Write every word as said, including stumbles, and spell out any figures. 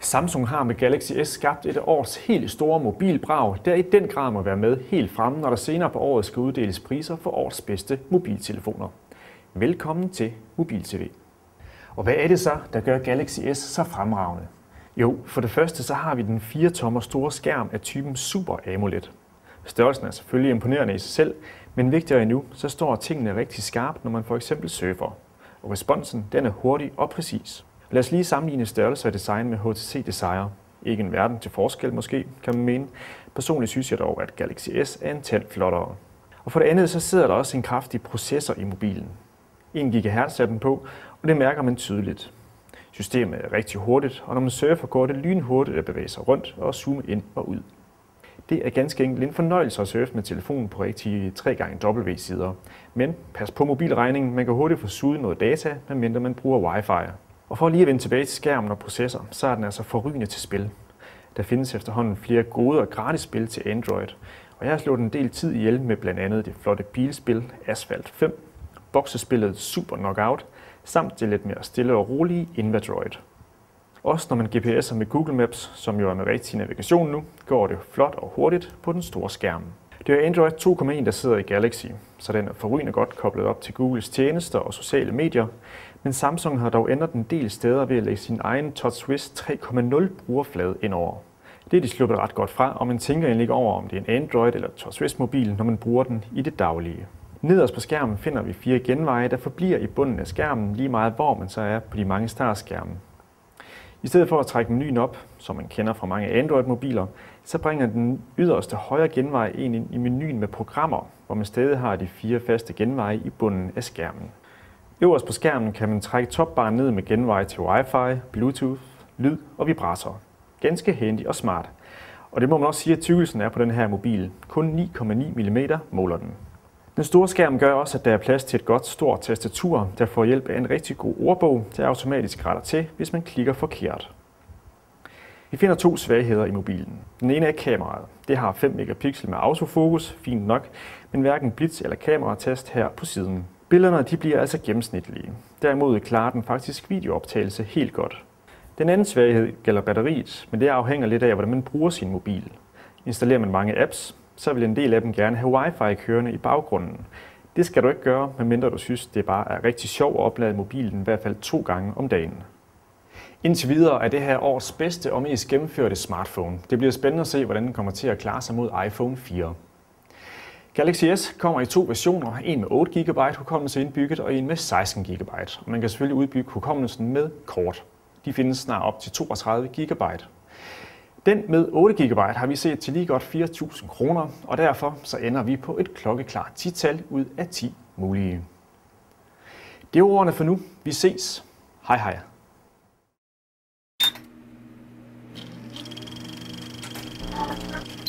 Samsung har med Galaxy S skabt et års helt store mobilbrag, der i den grad må være med helt fremme, når der senere på året skal uddeles priser for årets bedste mobiltelefoner. Velkommen til Mobil T V. Og hvad er det så, der gør Galaxy S så fremragende? Jo, for det første så har vi den fire tommer store skærm af typen Super AMOLED. Størrelsen er selvfølgelig imponerende i sig selv, men vigtigere endnu, så står tingene rigtig skarpt, når man for eksempel surfer. Og responsen den er hurtig og præcis. Lad os lige sammenligne størrelse og design med H T C Desire. Ikke en verden til forskel måske, kan man mene. Personligt synes jeg dog, at Galaxy S er en tand flottere. Og for det andet så sidder der også en kraftig processor i mobilen. en gigahertz er den på, og det mærker man tydeligt. Systemet er rigtig hurtigt, og når man surfer går det lynhurtigt at bevæge sig rundt og zoome ind og ud. Det er ganske enkelt en fornøjelse at surfe med telefonen på rigtige tre gange W sider. Men pas på mobilregningen, man kan hurtigt få suget noget data, medmindre man bruger Wi-Fi. Og for lige at vende tilbage til skærmen og processor, så er den altså forrygende til spil. Der findes efterhånden flere gode og gratis spil til Android, og jeg har slået en del tid ihjel med blandt andet det flotte bilspil Asphalt fem, boksespillet Super Knockout, samt det lidt mere stille og rolige Invadroid. Også når man G P S'er med Google Maps, som jo er med rigtig navigation nu, går det flot og hurtigt på den store skærm. Det er Android to komma en, der sidder i Galaxy, så den er forrygende godt koblet op til Googles tjenester og sociale medier. Men Samsung har dog ændret en del steder ved at lægge sin egen TouchWiz tre komma nul brugerflade indover. Det er de sluppet ret godt fra, og man tænker egentlig ikke over, om det er en Android eller TouchWiz-mobil, når man bruger den i det daglige. Nederst på skærmen finder vi fire genveje, der forbliver i bunden af skærmen, lige meget hvor man så er på de mange startskærme. I stedet for at trække menuen op, som man kender fra mange Android-mobiler, så bringer den yderste højre genvej ind i menuen med programmer, hvor man stadig har de fire faste genveje i bunden af skærmen. Øverst på skærmen kan man trække topbaren ned med genveje til Wi-Fi, Bluetooth, lyd og vibrator. Ganske handy og smart. Og det må man også sige, at tykkelsen er på den her mobil. Kun ni komma ni millimeter måler den. Den store skærm gør også, at der er plads til et godt stort tastatur, der får hjælp af en rigtig god ordbog, der automatisk retter til, hvis man klikker forkert. Vi finder to svagheder i mobilen. Den ene er kameraet. Det har fem megapixel med autofokus, fint nok, men hverken blitz eller kameratast her på siden. Billederne de bliver altså gennemsnitlige. Derimod klarer den faktisk videooptagelse helt godt. Den anden svaghed gælder batteriet, men det afhænger lidt af, hvordan man bruger sin mobil. Installerer man mange apps, så vil en del af dem gerne have Wi-Fi kørende i baggrunden. Det skal du ikke gøre, medmindre du synes, det bare er rigtig sjovt at oplade mobilen i hvert fald to gange om dagen. Indtil videre er det her års bedste og mest gennemførte smartphone. Det bliver spændende at se, hvordan den kommer til at klare sig mod iPhone fire. Galaxy S kommer i to versioner, en med otte gigabyte hukommelse indbygget og en med seksten gigabyte. Og man kan selvfølgelig udbygge hukommelsen med kort. De findes snart op til toogtredive gigabyte. Den med otte gigabyte har vi set til lige godt fire tusind kroner, og derfor så ender vi på et klokkeklart ti-tal ud af ti mulige. Det er ordene for nu. Vi ses. Hej hej.